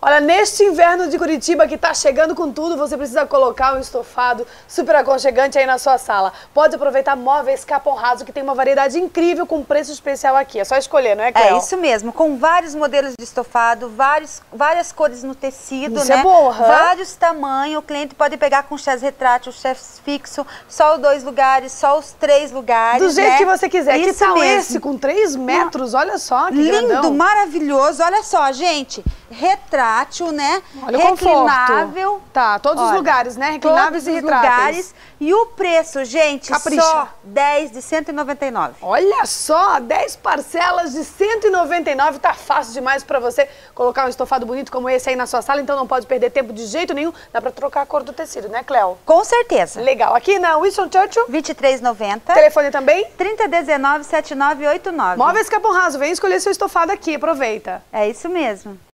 Olha, neste inverno de Curitiba que tá chegando com tudo, você precisa colocar um estofado super aconchegante aí na sua sala. Pode aproveitar Móveis Capão Raso, que tem uma variedade incrível com preço especial aqui. É só escolher, não é, Cleo? É isso mesmo, com vários modelos de estofado, várias cores no tecido, Isso né? é bom, Vários tamanhos, o cliente pode pegar com chaise retrátil, chaise fixo, só os 2 lugares, só os 3 lugares, do jeito né? que você quiser. Isso que tal mesmo. esse com 3 metros? Olha só, que lindo, grandão. maravilhoso. Olha só, gente, retrátil, né? Olha o reclinável. conforto. Tá, todos os lugares, né? Reclináveis Todos e os retráteis. lugares. E o preço, gente, Capricha. só 10 de 199. Olha só, 10 parcelas de 199, tá fácil demais pra você colocar um estofado bonito como esse aí na sua sala, então não pode perder tempo de jeito nenhum, dá pra trocar a cor do tecido, né, Cleo? Com certeza. Legal, aqui na Winston Churchill, 23,90. telefone também, 3019-7989. Móveis Capão Raso, vem escolher seu estofado aqui, aproveita. É isso mesmo.